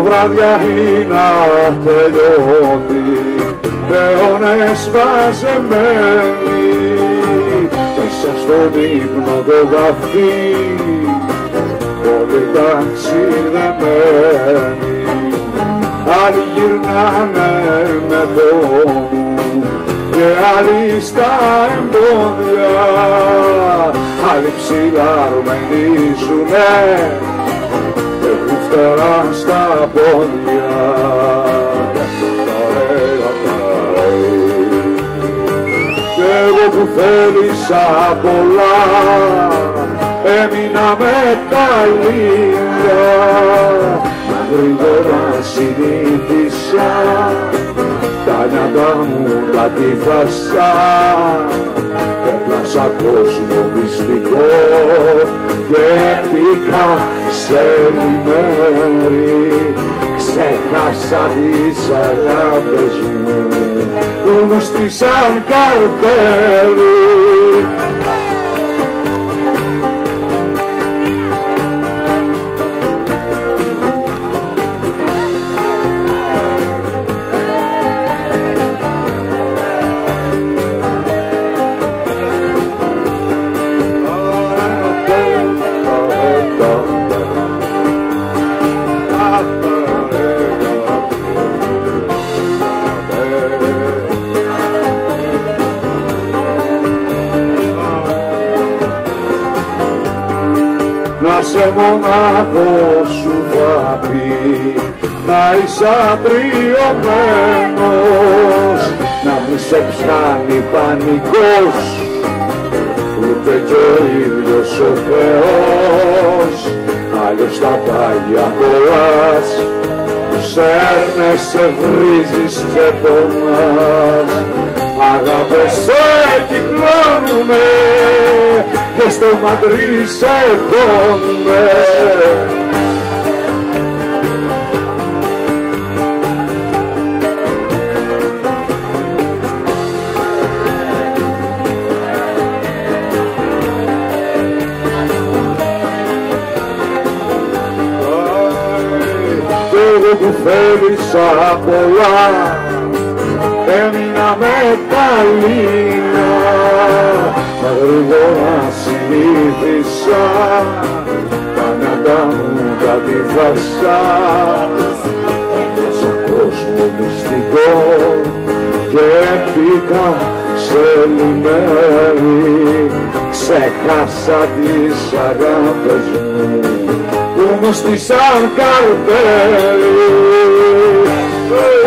βράδια είναι ατελειώτη, αιώνες μαζεμένοι, μέσα στον ύπνο το βαθύ, όλοι ταξιδεμένοι. Άλλοι γυρνάνε με πόνο και άλλοι στα εμπόδια, άλλοι ψηλάρμενοι ζουνε και που φτερά στα πόδια. Κι εγώ που θέλησα πολλά έμεινα με τα λίγα, γρήγορα συνήθισα τα νιάτα μου τα τύφασα, έπλασα κόσμο μυστικό και πήγα σε μέρη, ξέχασα τις αγάπες μου που μου στήσαν καρτέλι. Να σε μονάχος σου θα πει, να είσαι απριωμένος, να μη σε πιάνει πανικός, ούτε κι ο ίδιος ο Θεός. Αλλιώς τα πάγια κολλάς, σέρνες, σε βρίζεις και πονάς. Αγάπες σε κυκλώνουνε και στο μαντρί σε χώνουνε. Κι εγώ που θέλησα πολλά έμεινα με τα λίγα, μα γρήγορα συνήθισα τα νιάτα μου τα τύφασα, έπλασα κόσμο μυστικό και πήγα σε λιμέρι, ξέχασα τις αγάπες μου που μου στήσαν καρτέλι.